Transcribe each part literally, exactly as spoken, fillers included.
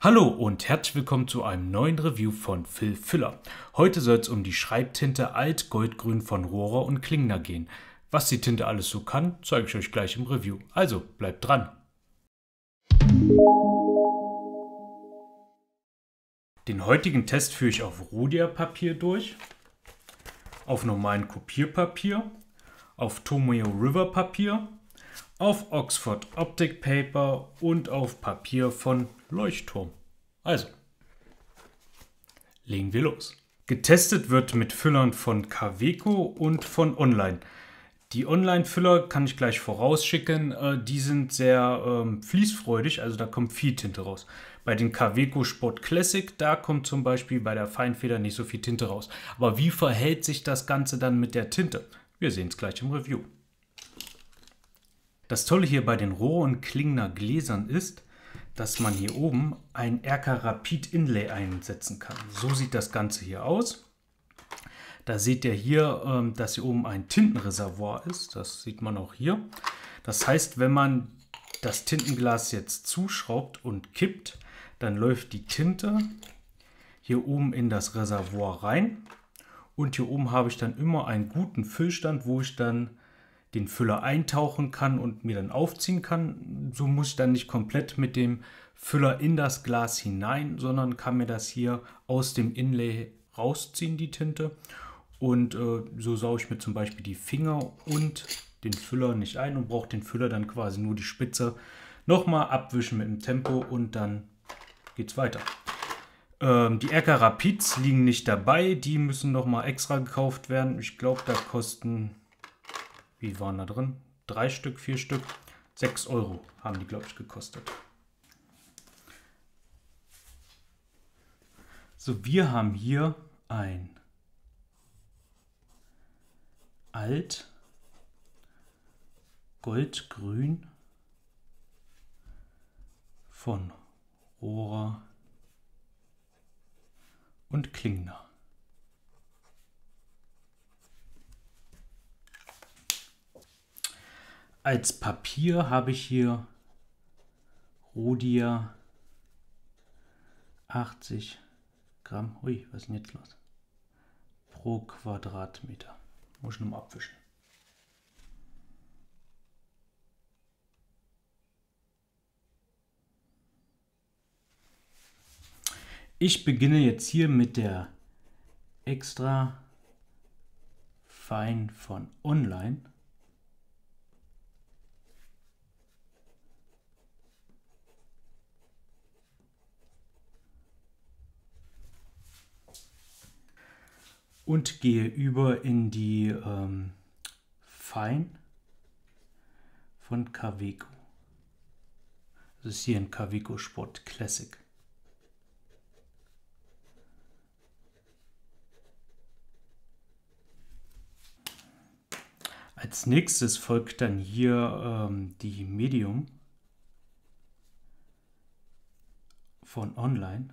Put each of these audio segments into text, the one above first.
Hallo und herzlich willkommen zu einem neuen Review von Phil Füller. Heute soll es um die Schreibtinte Alt Goldgrün von Rohrer und Klingner gehen. Was die Tinte alles so kann, zeige ich euch gleich im Review. Also bleibt dran! Den heutigen Test führe ich auf Rhodia-Papier durch, auf normalen Kopierpapier, auf Tomeo River Papier, auf Oxford Optic Paper und auf Papier von Leuchtturm. Also, legen wir los. Getestet wird mit Füllern von Kaweco und von Online. Die Online-Füller kann ich gleich vorausschicken, äh, die sind sehr ähm, fließfreudig, also da kommt viel Tinte raus. Bei den Kaweco Sport Classic, da kommt zum Beispiel bei der Feinfeder nicht so viel Tinte raus. Aber wie verhält sich das Ganze dann mit der Tinte? Wir sehen es gleich im Review. Das Tolle hier bei den Rohrer und Klingner Gläsern ist, dass man hier oben ein R K Rapid Inlay einsetzen kann. So sieht das Ganze hier aus. Da seht ihr hier, dass hier oben ein Tintenreservoir ist. Das sieht man auch hier. Das heißt, wenn man das Tintenglas jetzt zuschraubt und kippt, dann läuft die Tinte hier oben in das Reservoir rein. Und hier oben habe ich dann immer einen guten Füllstand, wo ich dann den Füller eintauchen kann und mir dann aufziehen kann. So muss ich dann nicht komplett mit dem Füller in das Glas hinein, sondern kann mir das hier aus dem Inlay rausziehen, die Tinte. Und äh, so sauge ich mir zum Beispiel die Finger und den Füller nicht ein und brauche den Füller dann quasi nur die Spitze nochmal abwischen mit dem Tempo und dann geht es weiter. Ähm, die R K Rapids liegen nicht dabei, die müssen nochmal extra gekauft werden. Ich glaube, da kosten... Wie waren da drin? Drei Stück, vier Stück, sechs Euro haben die, glaube ich, gekostet. So, wir haben hier ein Alt Goldgrün von Rohrer und Klingner. Als Papier habe ich hier Rhodia achtzig Gramm, ui, was ist denn jetzt los? Pro Quadratmeter. Muss ich nochmal abwischen. Ich beginne jetzt hier mit der Extra Fein von Online. Und gehe über in die ähm, Fein von Kaweco. Das ist hier ein Kaweco Sport Classic. Als nächstes folgt dann hier ähm, die Medium von Online.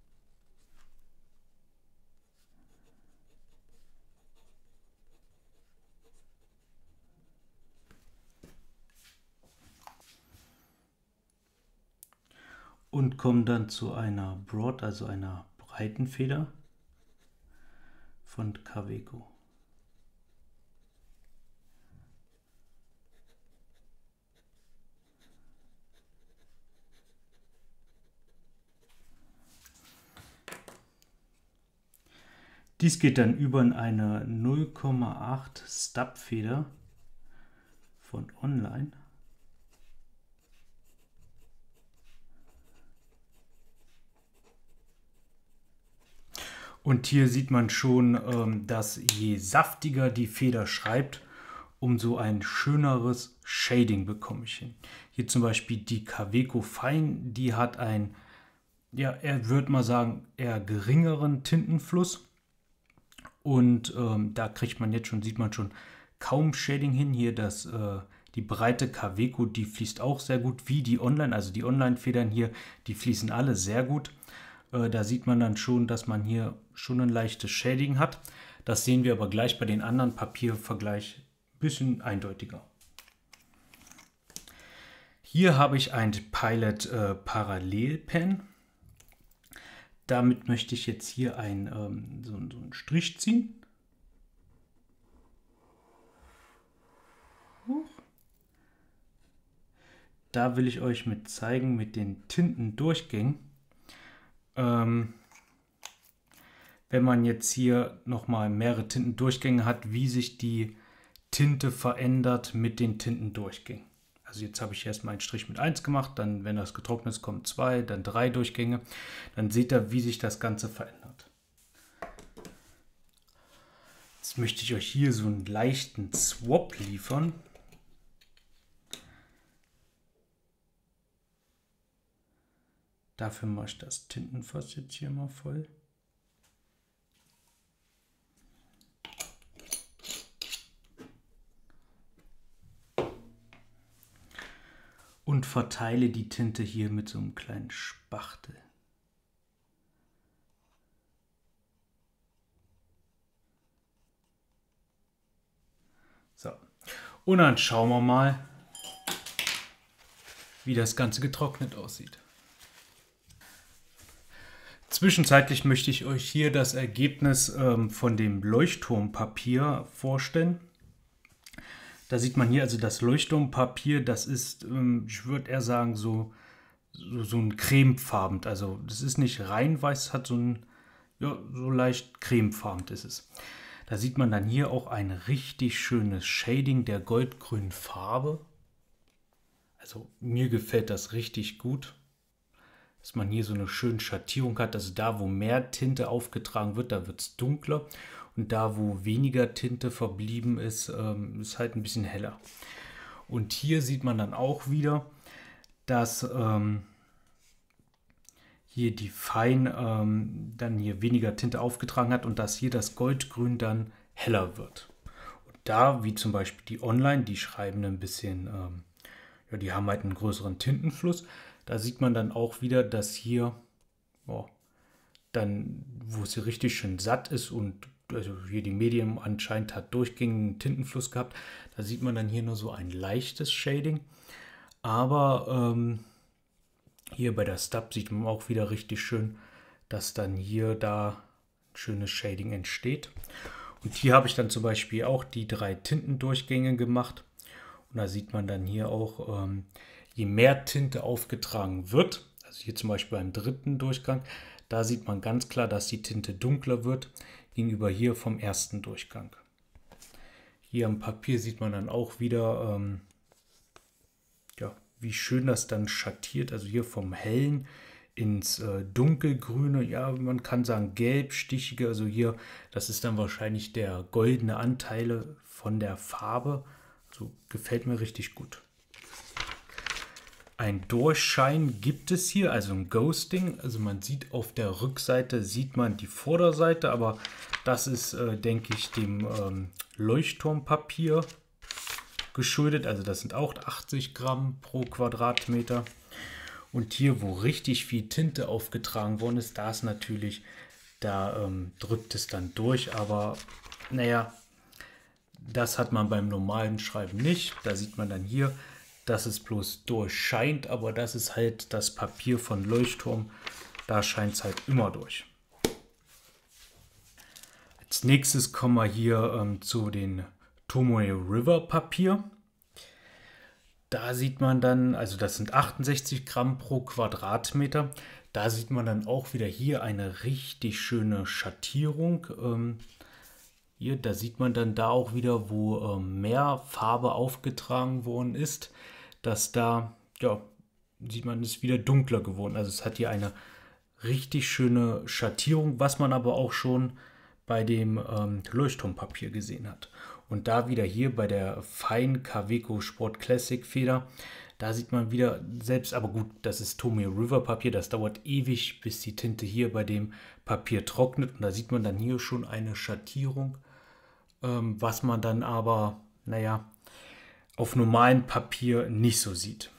Und kommen dann zu einer Broad, also einer breiten Feder von Kaweco. Dies geht dann über in eine null Komma acht Stub-Feder von Online. Und hier sieht man schon, dass je saftiger die Feder schreibt, umso ein schöneres Shading bekomme ich hin. Hier zum Beispiel die Kaweco Fein, die hat ein, ja, er würde mal sagen, eher geringeren Tintenfluss. Und ähm, da kriegt man jetzt schon, sieht man schon kaum Shading hin. Hier das, äh, die breite Kaweco, die fließt auch sehr gut, wie die Online. Also die Online-Federn hier, die fließen alle sehr gut. Äh, da sieht man dann schon, dass man hier schon ein leichtes Shading hat. Das sehen wir aber gleich bei den anderen Papiervergleich ein bisschen eindeutiger. Hier habe ich ein Pilot äh, Parallel Pen. damit möchte ich jetzt hier ein, ähm, so, so einen Strich ziehen. Da will ich euch mit zeigen, mit den Tintendurchgängen. Ähm, wenn man jetzt hier nochmal mehrere Tintendurchgänge hat, wie sich die Tinte verändert mit den Tintendurchgängen. Also jetzt habe ich erstmal einen Strich mit eins gemacht, dann, wenn das getrocknet ist, kommen zwei, dann drei Durchgänge. Dann seht ihr, wie sich das Ganze verändert. Jetzt möchte ich euch hier so einen leichten Swap liefern. Dafür mache ich das Tintenfass jetzt hier mal voll. Und verteile die Tinte hier mit so einem kleinen Spachtel. So, und dann schauen wir mal, wie das Ganze getrocknet aussieht. Zwischenzeitlich möchte ich euch hier das Ergebnis ähm, von dem Leuchtturmpapier vorstellen. Da sieht man hier also das Leuchtturmpapier, das ist, ähm, ich würde eher sagen, so, so, so ein cremefarben. Also das ist nicht rein weiß, hat so ein, ja, so leicht cremefarben ist es. Da sieht man dann hier auch ein richtig schönes Shading der goldgrünen Farbe. Also mir gefällt das richtig gut, dass man hier so eine schöne Schattierung hat. Also da, wo mehr Tinte aufgetragen wird, da wird es dunkler. Und da, wo weniger Tinte verblieben ist, ähm, ist halt ein bisschen heller. Und hier sieht man dann auch wieder, dass ähm, hier die Fein ähm, dann hier weniger Tinte aufgetragen hat und dass hier das Goldgrün dann heller wird. Und da, wie zum Beispiel die Online, die schreiben ein bisschen, ähm, ja, die haben halt einen größeren Tintenfluss. Da sieht man dann auch wieder, dass hier, oh, dann, wo es hier richtig schön satt ist und also hier die Medium anscheinend hat durchgängigen Tintenfluss gehabt, da sieht man dann hier nur so ein leichtes Shading. Aber ähm, hier bei der Stub sieht man auch wieder richtig schön, dass dann hier da ein schönes Shading entsteht. Und hier habe ich dann zum Beispiel auch die drei Tintendurchgänge gemacht. Und da sieht man dann hier auch, ähm, je mehr Tinte aufgetragen wird, also hier zum Beispiel beim dritten Durchgang, da sieht man ganz klar, dass die Tinte dunkler wird gegenüber hier vom ersten Durchgang. Hier am Papier sieht man dann auch wieder, ähm, ja, wie schön das dann schattiert, also hier vom hellen ins äh, dunkelgrüne, ja, man kann sagen gelbstichige, also hier, das ist dann wahrscheinlich der goldene Anteil von der Farbe, also gefällt mir richtig gut. Ein Durchschein gibt es hier, also ein Ghosting. Also man sieht auf der Rückseite, sieht man die Vorderseite, aber das ist, äh, denke ich, dem ähm, Leuchtturmpapier geschuldet. Also das sind auch achtzig Gramm pro Quadratmeter. Und hier, wo richtig viel Tinte aufgetragen worden ist, da ist natürlich, da ähm, drückt es dann durch. Aber naja, das hat man beim normalen Schreiben nicht. Da sieht man dann hier, dass es bloß durchscheint, aber das ist halt das Papier von Leuchtturm, da scheint es halt immer durch. Als nächstes kommen wir hier ähm, zu den Tomoe River Papier. Da sieht man dann, also das sind achtundsechzig Gramm pro Quadratmeter, da sieht man dann auch wieder hier eine richtig schöne Schattierung. Ähm, hier, da sieht man dann da auch wieder, wo ähm, mehr Farbe aufgetragen worden ist, dass da, ja, sieht man, ist wieder dunkler geworden. Also es hat hier eine richtig schöne Schattierung, was man aber auch schon bei dem ähm, Leuchtturmpapier gesehen hat. Und da wieder hier bei der Fine Kaweco Sport Classic Feder, da sieht man wieder selbst, aber gut, das ist Tomoe River Papier, das dauert ewig, bis die Tinte hier bei dem Papier trocknet. Und da sieht man dann hier schon eine Schattierung, ähm, was man dann aber, naja, auf normalem Papier nicht so sieht.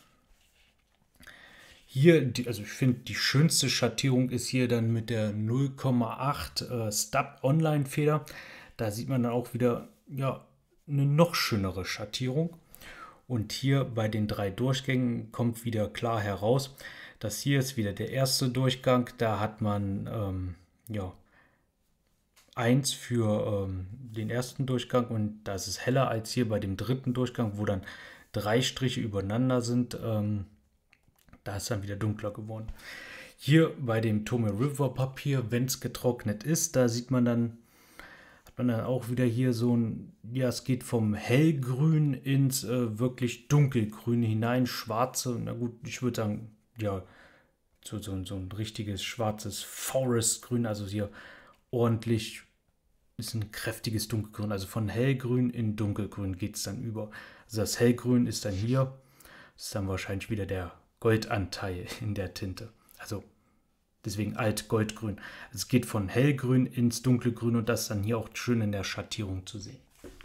Hier, die, also ich finde, die schönste Schattierung ist hier dann mit der null Komma acht äh, Stub Online Feder. Da sieht man dann auch wieder, ja, eine noch schönere Schattierung. Und hier bei den drei Durchgängen kommt wieder klar heraus, Das hier ist wieder der erste Durchgang. Da hat man ähm, ja, eins für ähm, den ersten Durchgang und das ist heller als hier bei dem dritten Durchgang, wo dann drei Striche übereinander sind. Ähm, da ist dann wieder dunkler geworden. Hier bei dem Tomoe River Papier, wenn es getrocknet ist, da sieht man dann, hat man dann auch wieder hier so ein, ja, es geht vom hellgrün ins äh, wirklich dunkelgrün hinein, schwarze, na gut, ich würde sagen, ja, so, so, so ein richtiges schwarzes Forestgrün, also hier ordentlich, ist ein kräftiges Dunkelgrün, also von hellgrün in dunkelgrün geht es dann über. Also das hellgrün ist dann hier, ist dann wahrscheinlich wieder der Goldanteil in der Tinte. Also deswegen alt-goldgrün. Es geht von hellgrün ins dunkelgrün und das ist dann hier auch schön in der Schattierung zu sehen.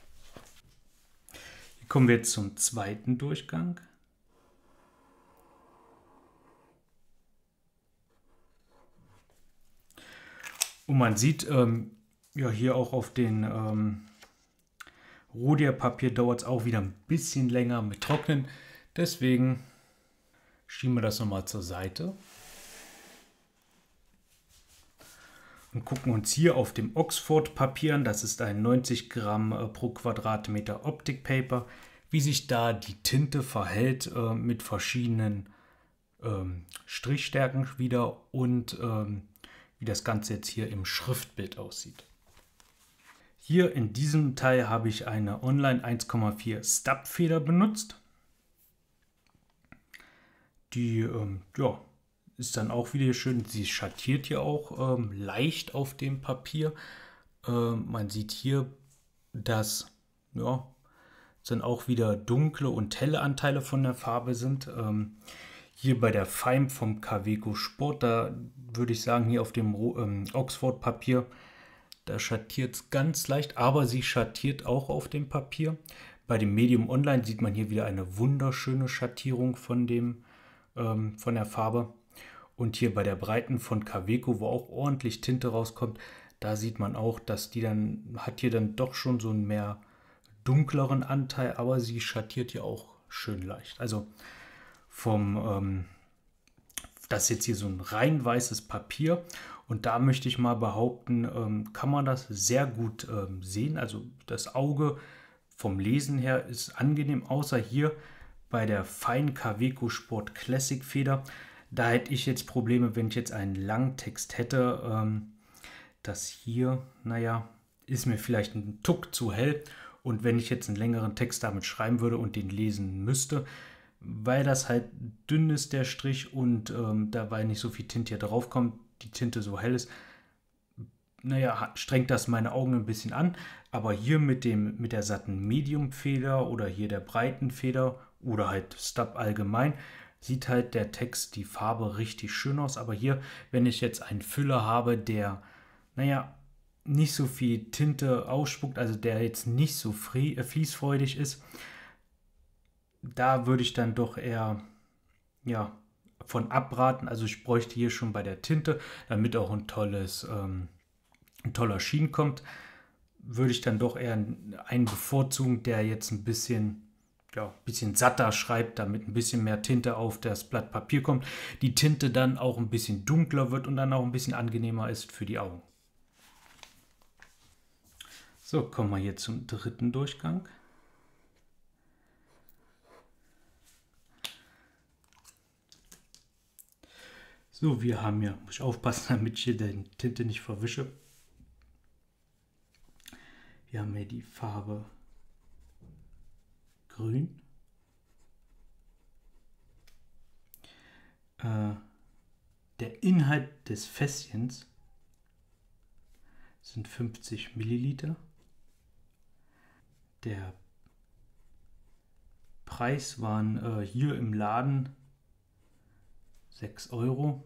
Hier kommen wir jetzt zum zweiten Durchgang. Und man sieht, ähm, ja, hier auch auf den ähm, Rhodia-Papier dauert es auch wieder ein bisschen länger mit Trocknen. Deswegen schieben wir das nochmal zur Seite. Und gucken uns hier auf dem Oxford-Papier an, das ist ein neunzig Gramm äh, pro Quadratmeter Optic Paper, wie sich da die Tinte verhält äh, mit verschiedenen ähm, Strichstärken wieder und ähm, wie das Ganze jetzt hier im Schriftbild aussieht. Hier in diesem Teil habe ich eine Online eins Komma vier Stub-Feder benutzt. Die ähm, ja, ist dann auch wieder schön. Sie schattiert hier auch ähm, leicht auf dem Papier. Ähm, man sieht hier, dass ja, dann auch wieder dunkle und helle Anteile von der Farbe sind. Ähm, hier bei der Feim vom Kaweco Sport, da würde ich sagen, hier auf dem ähm, Oxford Papier, da schattiert es ganz leicht, aber sie schattiert auch auf dem Papier. Bei dem Medium Online sieht man hier wieder eine wunderschöne Schattierung von, dem, ähm, von der Farbe. Und hier bei der Breiten von Kaweco, wo auch ordentlich Tinte rauskommt, da sieht man auch, dass die dann, hat hier dann doch schon so einen mehr dunkleren Anteil, aber sie schattiert hier auch schön leicht. Also vom, ähm, das ist jetzt hier so ein rein weißes Papier und da möchte ich mal behaupten, ähm, kann man das sehr gut ähm, sehen. Also das Auge vom Lesen her ist angenehm, außer hier bei der Fein Kaweco Sport Classic Feder. Da hätte ich jetzt Probleme, wenn ich jetzt einen langen Text hätte. Ähm, das hier, naja, ist mir vielleicht ein Tuck zu hell. Und wenn ich jetzt einen längeren Text damit schreiben würde und den lesen müsste, weil das halt dünn ist, der Strich, und ähm, dabei nicht so viel Tinte hier drauf kommt, die Tinte so hell ist, naja, strengt das meine Augen ein bisschen an. Aber hier mit, dem, mit der satten Medium-Feder oder hier der breiten Feder oder halt Stub allgemein, sieht halt der Text, die Farbe richtig schön aus. Aber hier, wenn ich jetzt einen Füller habe, der, naja, nicht so viel Tinte ausspuckt, also der jetzt nicht so fließfreudig ist, da würde ich dann doch eher ja, von abraten. Also ich bräuchte hier schon bei der Tinte, damit auch ein tolles, ähm, ein toller Sheen kommt, würde ich dann doch eher einen bevorzugen, der jetzt ein bisschen, ja, ein bisschen satter schreibt, damit ein bisschen mehr Tinte auf das Blatt Papier kommt. Die Tinte dann auch ein bisschen dunkler wird und dann auch ein bisschen angenehmer ist für die Augen. So, kommen wir hier zum dritten Durchgang. So, wir haben ja, muss ich aufpassen, damit ich hier die Tinte nicht verwische. Wir haben hier die Farbe Grün. Äh, der Inhalt des Fässchens sind fünfzig Milliliter. Der Preis waren äh, hier im Laden sechs Euro.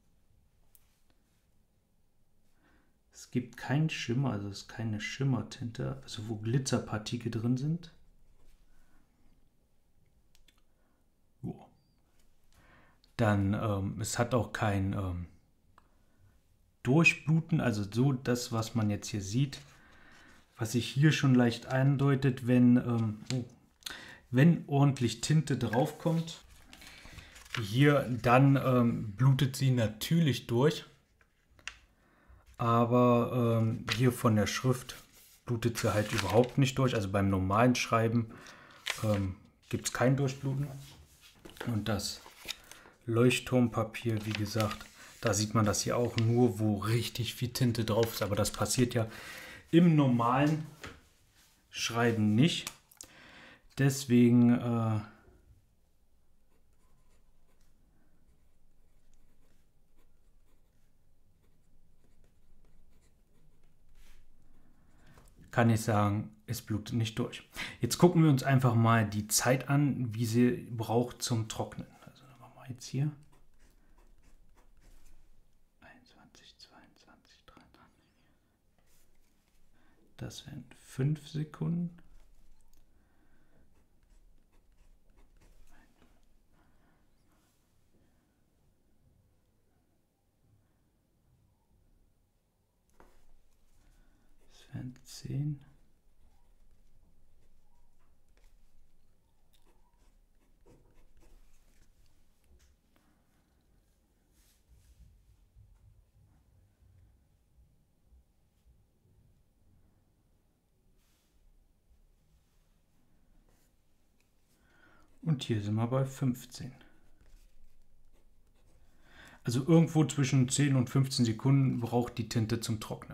Es gibt keinen Schimmer, also es ist keine Schimmertinte, also wo Glitzerpartikel drin sind. Oh. Dann, ähm, es hat auch kein ähm, Durchbluten, also so das, was man jetzt hier sieht, was sich hier schon leicht andeutet, wenn, ähm, oh, wenn ordentlich Tinte drauf kommt. Hier dann ähm, blutet sie natürlich durch, aber ähm, hier von der Schrift blutet sie halt überhaupt nicht durch. Also beim normalen Schreiben ähm, gibt es kein Durchbluten. Und das Leuchtturmpapier, wie gesagt, da sieht man das hier auch nur, wo richtig viel Tinte drauf ist. Aber das passiert ja im normalen Schreiben nicht. Deswegen äh, kann ich sagen, es blutet nicht durch. Jetzt gucken wir uns einfach mal die Zeit an, wie sie braucht zum Trocknen. Also machen wir jetzt hier einundzwanzig, zweiundzwanzig, dreiundzwanzig. Das wären fünf Sekunden. Das wären zehn. Und hier sind wir bei fünfzehn. Also irgendwo zwischen zehn und fünfzehn Sekunden braucht die Tinte zum Trocknen.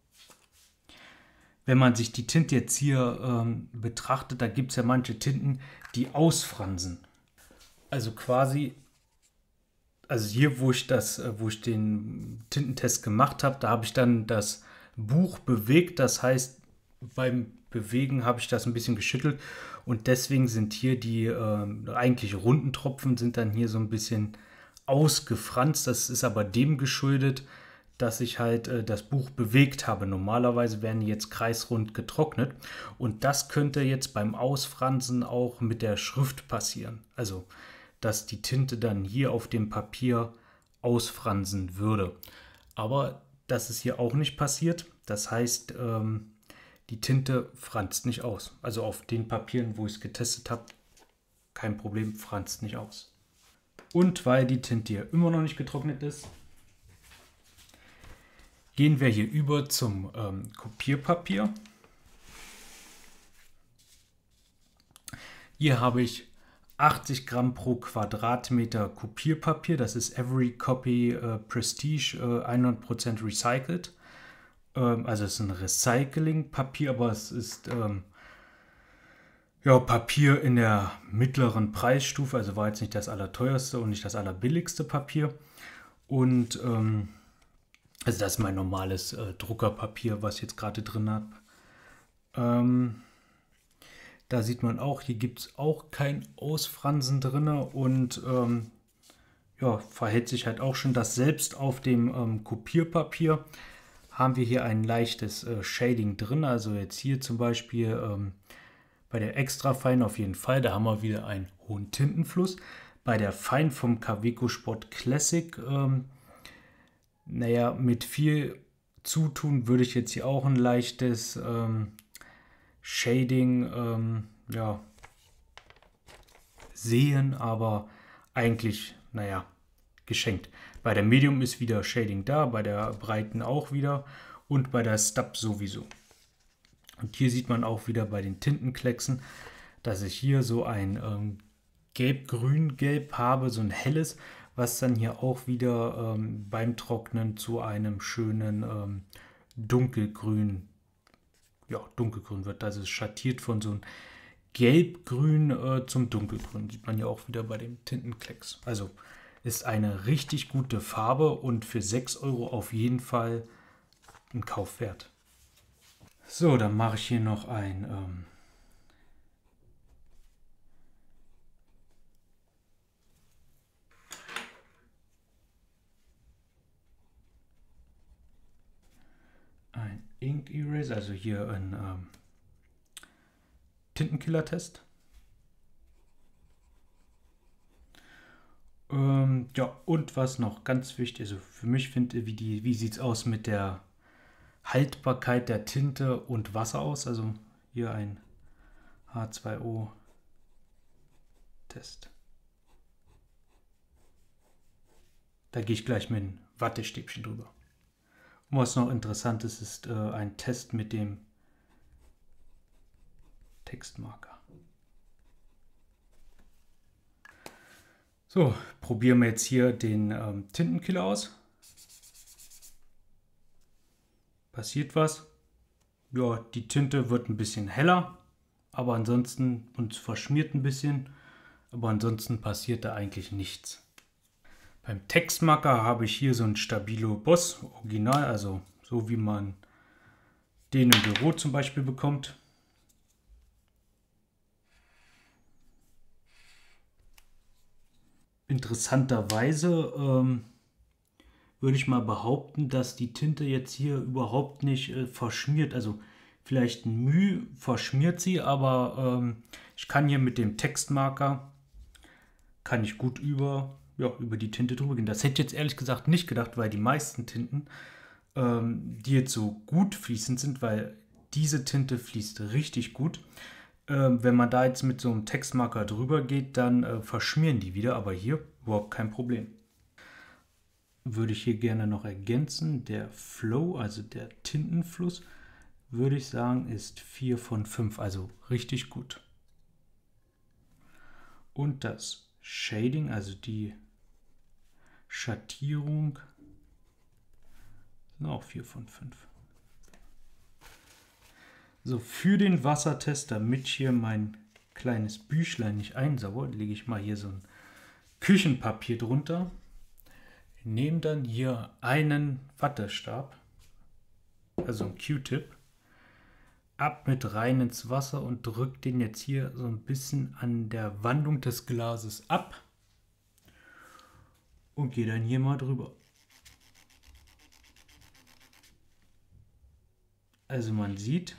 Wenn man sich die Tinte jetzt hier ähm, betrachtet, da gibt es ja manche Tinten, die ausfransen. Also quasi, also hier, wo ich, das, wo ich den Tintentest gemacht habe, da habe ich dann das Buch bewegt. Das heißt, beim Bewegen habe ich das ein bisschen geschüttelt und deswegen sind hier die äh, eigentlich runden Tropfen sind dann hier so ein bisschen ausgefranst. Das ist aber dem geschuldet, dass ich halt äh, das Buch bewegt habe. Normalerweise werden die jetzt kreisrund getrocknet und das könnte jetzt beim Ausfransen auch mit der Schrift passieren. Also, dass die Tinte dann hier auf dem Papier ausfransen würde. Aber das ist hier auch nicht passiert. Das heißt, ähm, die Tinte franzt nicht aus. Also auf den Papieren, wo ich es getestet habe, kein Problem, franzt nicht aus. Und weil die Tinte hier immer noch nicht getrocknet ist, gehen wir hier über zum ähm, Kopierpapier. Hier habe ich achtzig Gramm pro Quadratmeter Kopierpapier. Das ist Every Copy äh, Prestige äh, hundert Prozent recycelt. Ähm, also es ist ein Recyclingpapier, aber es ist ähm, ja, Papier in der mittleren Preisstufe. Also war jetzt nicht das allerteuerste und nicht das allerbilligste Papier. Und ähm, also das ist mein normales äh, Druckerpapier, was ich jetzt gerade drin habe. Ähm, Da sieht man auch, hier gibt es auch kein Ausfransen drin und ähm, ja, verhält sich halt auch schon, dass selbst auf dem ähm, Kopierpapier haben wir hier ein leichtes äh, Shading drin. Also jetzt hier zum Beispiel ähm, bei der Extra Fein auf jeden Fall, da haben wir wieder einen hohen Tintenfluss. Bei der Fein vom Kaweco Sport Classic, ähm, naja, mit viel Zutun würde ich jetzt hier auch ein leichtes ähm, Shading ähm, ja, sehen, aber eigentlich, naja, geschenkt. Bei der Medium ist wieder Shading da, bei der Breiten auch wieder und bei der Stub sowieso. Und hier sieht man auch wieder bei den Tintenklecksen, dass ich hier so ein ähm, gelb-grün-gelb habe, so ein helles, was dann hier auch wieder ähm, beim Trocknen zu einem schönen ähm, dunkelgrün ja, dunkelgrün wird. Also es schattiert von so einem gelbgrün äh, zum dunkelgrün. Sieht man ja auch wieder bei dem Tintenklecks. Also ist eine richtig gute Farbe und für sechs Euro auf jeden Fall ein Kauf wert. So, dann mache ich hier noch ein ähm, ein Ink Eraser, also hier ein ähm, Tintenkiller-Test. Ähm, ja, und was noch ganz wichtig, also für mich finde ich, wie, die, wie sieht es aus mit der Haltbarkeit der Tinte und Wasser aus? Also hier ein H zwei O Test. Da gehe ich gleich mit einem Wattestäbchen drüber. Und was noch interessant ist, ist äh, ein Test mit dem Textmarker. So, probieren wir jetzt hier den ähm, Tintenkiller aus. Passiert was? Ja, die Tinte wird ein bisschen heller, aber ansonsten uns verschmiert ein bisschen, aber ansonsten passiert da eigentlich nichts. Beim Textmarker habe ich hier so ein Stabilo Boss Original, also so wie man den im Büro zum Beispiel bekommt. Interessanterweise ähm, würde ich mal behaupten, dass die Tinte jetzt hier überhaupt nicht äh, verschmiert. Also vielleicht ein Mühe verschmiert sie, aber ähm, ich kann hier mit dem Textmarker, kann ich gut über, ja, über die Tinte drüber gehen. Das hätte ich jetzt ehrlich gesagt nicht gedacht, weil die meisten Tinten, ähm, die jetzt so gut fließend sind, weil diese Tinte fließt richtig gut. Ähm, wenn man da jetzt mit so einem Textmarker drüber geht, dann äh, verschmieren die wieder, aber hier überhaupt kein Problem. Würde ich hier gerne noch ergänzen, der Flow, also der Tintenfluss, würde ich sagen, ist vier von fünf, also richtig gut. Und das Shading, also die Schattierung, sind auch vier von fünf. So, für den Wassertest, damit hier mein kleines Büchlein nicht einsauert, lege ich mal hier so ein Küchenpapier drunter. Nehme dann hier einen Wattestab, also ein Q-Tip, ab mit rein ins Wasser und drücke den jetzt hier so ein bisschen an der Wandung des Glases ab und gehe dann hier mal drüber. Also man sieht,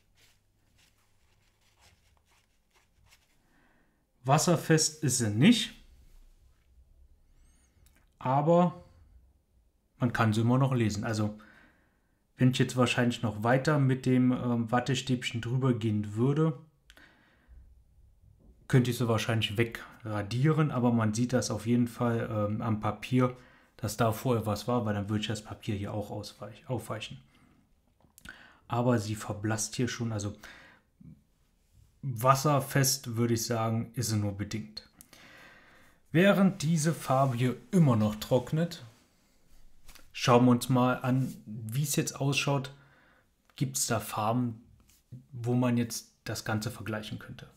wasserfest ist sie nicht, aber man kann sie immer noch lesen. Also wenn ich jetzt wahrscheinlich noch weiter mit dem ähm, Wattestäbchen drüber gehen würde, könnte ich sie wahrscheinlich wegradieren, aber man sieht das auf jeden Fall ähm, am Papier, dass da vorher was war, weil dann würde ich das Papier hier auch ausweich, aufweichen. Aber sie verblasst hier schon, also wasserfest würde ich sagen, ist sie nur bedingt. Während diese Farbe hier immer noch trocknet, schauen wir uns mal an, wie es jetzt ausschaut. Gibt es da Farben, wo man jetzt das Ganze vergleichen könnte?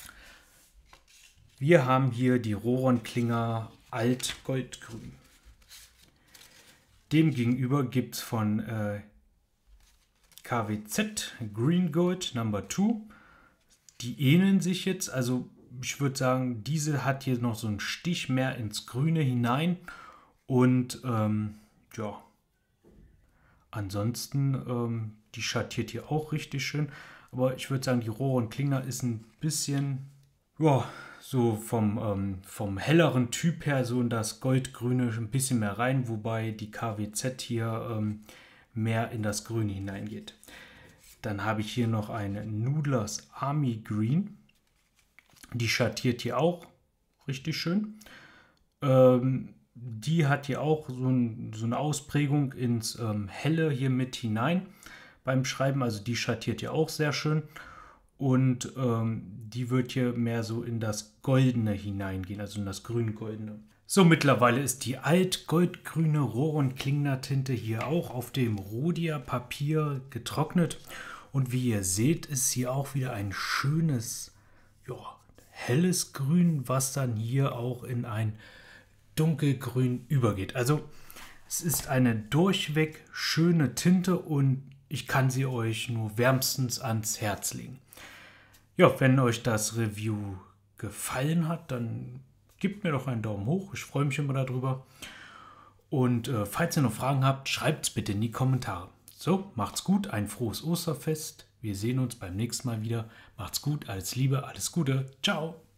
Wir haben hier die Rohron Klinger Alt Goldgrün. Demgegenüber gibt es von äh, K W Z Green Gold Number zwei. Die ähneln sich jetzt, also ich würde sagen, diese hat hier noch so einen Stich mehr ins Grüne hinein und ähm, ja, ansonsten, ähm, die schattiert hier auch richtig schön, aber ich würde sagen, die Rohron Klinger ist ein bisschen, ja, so vom, ähm, vom helleren Typ her so in das Goldgrüne ein bisschen mehr rein, wobei die K W Z hier ähm, mehr in das Grüne hineingeht. Dann habe ich hier noch eine Noodlers Army Green. Die schattiert hier auch richtig schön. Ähm, die hat hier auch so, ein, so eine Ausprägung ins ähm, Helle hier mit hinein beim Schreiben. Also die schattiert hier auch sehr schön. Und ähm, die wird hier mehr so in das Goldene hineingehen, also in das Grün-Goldene. So, mittlerweile ist die alt-goldgrüne Rohron Klinger Tinte hier auch auf dem Rhodia Papier getrocknet. Und wie ihr seht, ist hier auch wieder ein schönes, ja, helles Grün, was dann hier auch in ein dunkelgrün übergeht. Also es ist eine durchweg schöne Tinte und ich kann sie euch nur wärmstens ans Herz legen. Ja, wenn euch das Review gefallen hat, dann gebt mir doch einen Daumen hoch. Ich freue mich immer darüber. Und äh, falls ihr noch Fragen habt, schreibt es bitte in die Kommentare. So, macht's gut, ein frohes Osterfest. Wir sehen uns beim nächsten Mal wieder. Macht's gut, alles Liebe, alles Gute. Ciao.